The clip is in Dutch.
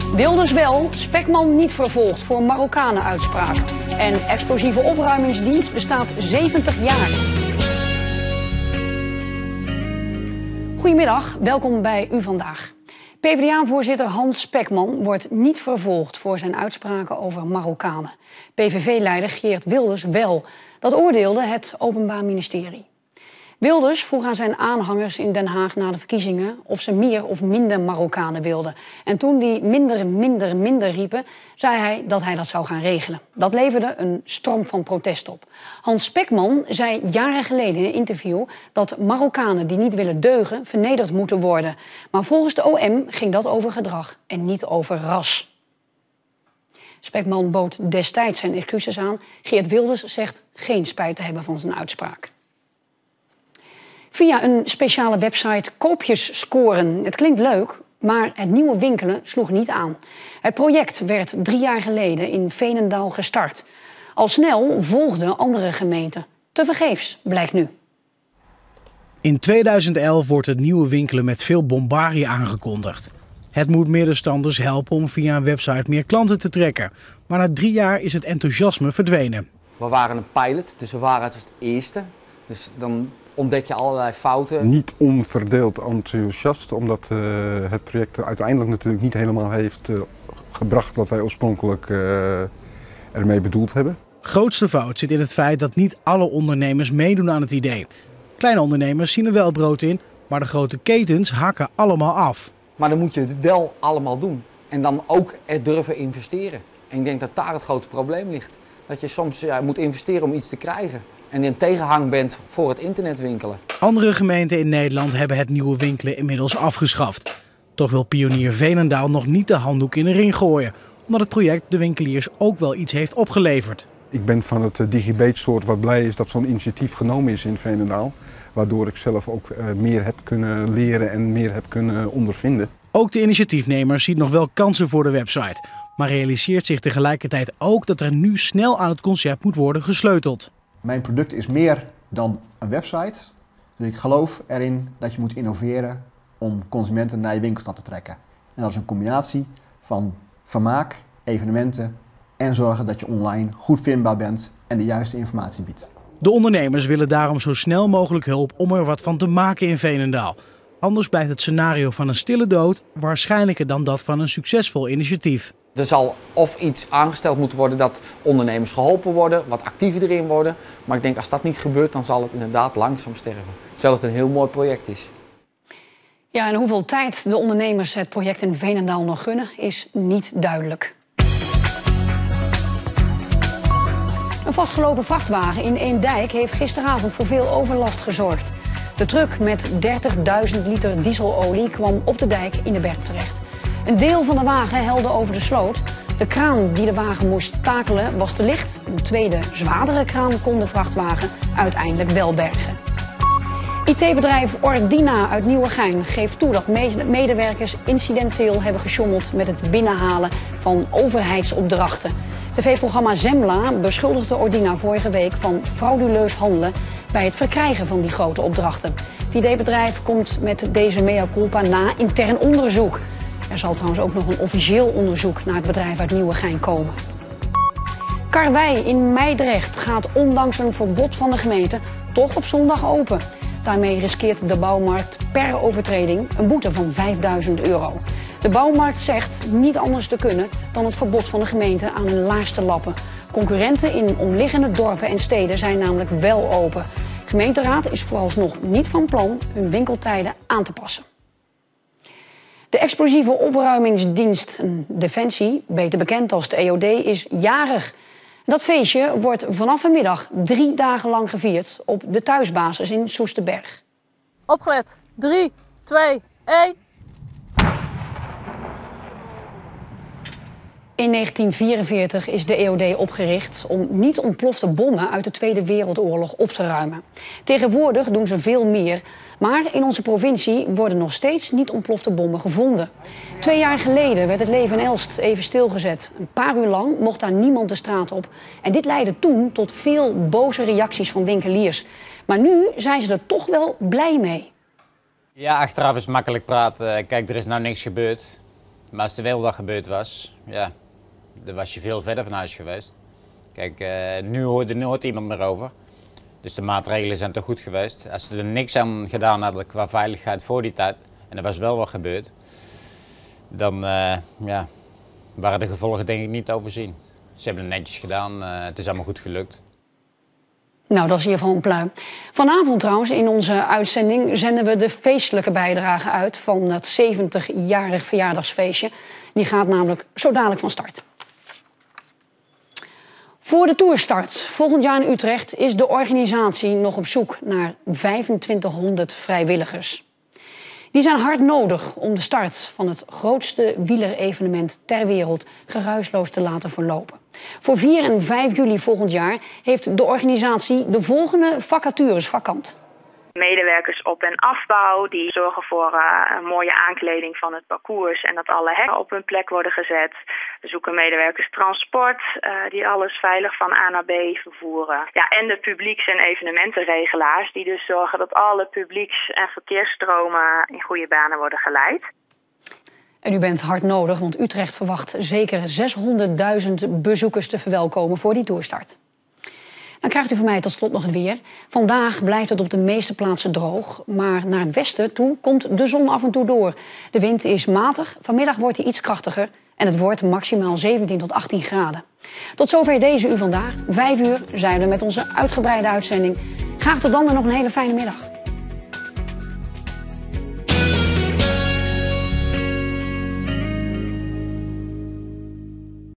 Wilders wel, Spekman niet vervolgd voor Marokkanen-uitspraak. En explosieve opruimingsdienst bestaat 70 jaar. Goedemiddag, welkom bij U Vandaag. PvdA-voorzitter Hans Spekman wordt niet vervolgd voor zijn uitspraken over Marokkanen. PVV-leider Geert Wilders wel. Dat oordeelde het Openbaar Ministerie. Wilders vroeg aan zijn aanhangers in Den Haag na de verkiezingen of ze meer of minder Marokkanen wilden. En toen die minder riepen, zei hij dat hij dat zou gaan regelen. Dat leverde een storm van protest op. Hans Spekman zei jaren geleden in een interview dat Marokkanen die niet willen deugen vernederd moeten worden. Maar volgens de OM ging dat over gedrag en niet over ras. Spekman bood destijds zijn excuses aan. Geert Wilders zegt geen spijt te hebben van zijn uitspraak. Via een speciale website koopjes scoren. Het klinkt leuk, maar het nieuwe winkelen sloeg niet aan. Het project werd 3 jaar geleden in Veenendaal gestart. Al snel volgden andere gemeenten. Tevergeefs, blijkt nu. In 2011 wordt het nieuwe winkelen met veel bombarie aangekondigd. Het moet middenstanders helpen om via een website meer klanten te trekken. Maar na 3 jaar is het enthousiasme verdwenen. We waren een pilot, dus we waren als het eerste. Dus dan ontdek je allerlei fouten. Niet onverdeeld enthousiast, omdat het project uiteindelijk natuurlijk niet helemaal heeft gebracht wat wij oorspronkelijk ermee bedoeld hebben. Grootste fout zit in het feit dat niet alle ondernemers meedoen aan het idee. Kleine ondernemers zien er wel brood in, maar de grote ketens hakken allemaal af. Maar dan moet je het wel allemaal doen. En dan ook er durven investeren. En ik denk dat daar het grote probleem ligt. Dat je soms moet investeren om iets te krijgen. En in tegenhang bent voor het internetwinkelen. Andere gemeenten in Nederland hebben het nieuwe winkelen inmiddels afgeschaft. Toch wil pionier Veenendaal nog niet de handdoek in de ring gooien. Omdat het project de winkeliers ook wel iets heeft opgeleverd. Ik ben van het DigiBeet-soort wat blij is dat zo'n initiatief genomen is in Veenendaal. Waardoor ik zelf ook meer heb kunnen leren en meer heb kunnen ondervinden. Ook de initiatiefnemer ziet nog wel kansen voor de website. Maar realiseert zich tegelijkertijd ook dat er nu snel aan het concept moet worden gesleuteld. Mijn product is meer dan een website. Dus ik geloof erin dat je moet innoveren om consumenten naar je winkelstad te trekken. En dat is een combinatie van vermaak, evenementen en zorgen dat je online goed vindbaar bent en de juiste informatie biedt. De ondernemers willen daarom zo snel mogelijk hulp om er wat van te maken in Veenendaal. Anders blijft het scenario van een stille dood waarschijnlijker dan dat van een succesvol initiatief. Er zal of iets aangesteld moeten worden dat ondernemers geholpen worden, wat actiever erin worden. Maar ik denk als dat niet gebeurt, dan zal het inderdaad langzaam sterven. Terwijl het een heel mooi project is. Ja, en hoeveel tijd de ondernemers het project in Veenendaal nog gunnen, is niet duidelijk. Een vastgelopen vrachtwagen in Eemdijk heeft gisteravond voor veel overlast gezorgd. De truck met 30.000 liter dieselolie kwam op de dijk in de berg terecht. Een deel van de wagen helde over de sloot. De kraan die de wagen moest takelen was te licht. Een tweede, zwaardere kraan kon de vrachtwagen uiteindelijk wel bergen. IT-bedrijf Ordina uit Nieuwegein geeft toe dat medewerkers incidenteel hebben gesjommeld met het binnenhalen van overheidsopdrachten. TV-programma Zembla beschuldigde Ordina vorige week van frauduleus handelen bij het verkrijgen van die grote opdrachten. Het IT-bedrijf komt met deze mea culpa na intern onderzoek. Er zal trouwens ook nog een officieel onderzoek naar het bedrijf uit Nieuwegein komen. Karwei in Meidrecht gaat ondanks een verbod van de gemeente toch op zondag open. Daarmee riskeert de bouwmarkt per overtreding een boete van €5.000. De bouwmarkt zegt niet anders te kunnen dan het verbod van de gemeente aan hun laars te lappen. Concurrenten in omliggende dorpen en steden zijn namelijk wel open. De gemeenteraad is vooralsnog niet van plan hun winkeltijden aan te passen. De explosieve opruimingsdienst Defensie, beter bekend als de EOD, is jarig. Dat feestje wordt vanaf vanmiddag 3 dagen lang gevierd op de thuisbasis in Soesterberg. Opgelet. 3, 2, 1. In 1944 is de EOD opgericht om niet ontplofte bommen uit de Tweede Wereldoorlog op te ruimen. Tegenwoordig doen ze veel meer, maar in onze provincie worden nog steeds niet ontplofte bommen gevonden. 2 jaar geleden werd het leven in Elst even stilgezet. Een paar uur lang mocht daar niemand de straat op. En dit leidde toen tot veel boze reacties van winkeliers. Maar nu zijn ze er toch wel blij mee. Ja, achteraf is makkelijk praten. Kijk, er is nou niks gebeurd. Maar als er wel wat gebeurd was, ja, dan was je veel verder van huis geweest. Kijk, nu hoort er nooit iemand meer over. Dus de maatregelen zijn toch goed geweest. Als ze er niks aan gedaan hadden qua veiligheid voor die tijd, en er was wel wat gebeurd, dan ja, waren de gevolgen denk ik niet te overzien. Ze hebben het netjes gedaan, het is allemaal goed gelukt. Nou, dat is in ieder geval een pluim. Vanavond trouwens, in onze uitzending, zenden we de feestelijke bijdrage uit van het 70-jarig verjaardagsfeestje. Die gaat namelijk zo dadelijk van start. Voor de toerstart volgend jaar in Utrecht is de organisatie nog op zoek naar 2500 vrijwilligers. Die zijn hard nodig om de start van het grootste wielerevenement ter wereld geruisloos te laten verlopen. Voor 4 en 5 juli volgend jaar heeft de organisatie de volgende vacatures vakant. Medewerkers op- en afbouw die zorgen voor een mooie aankleding van het parcours en dat alle hekken op hun plek worden gezet. We zoeken medewerkers transport die alles veilig van A naar B vervoeren. Ja, en de publieks- en evenementenregelaars die dus zorgen dat alle publieks- en verkeersstromen in goede banen worden geleid. En u bent hard nodig, want Utrecht verwacht zeker 600.000 bezoekers te verwelkomen voor die toerstart. Dan krijgt u van mij tot slot nog het weer. Vandaag blijft het op de meeste plaatsen droog, maar naar het westen toe komt de zon af en toe door. De wind is matig, vanmiddag wordt hij iets krachtiger en het wordt maximaal 17 tot 18 graden. Tot zover deze U Vandaag. 5 uur zijn we met onze uitgebreide uitzending. Graag tot dan en nog een hele fijne middag.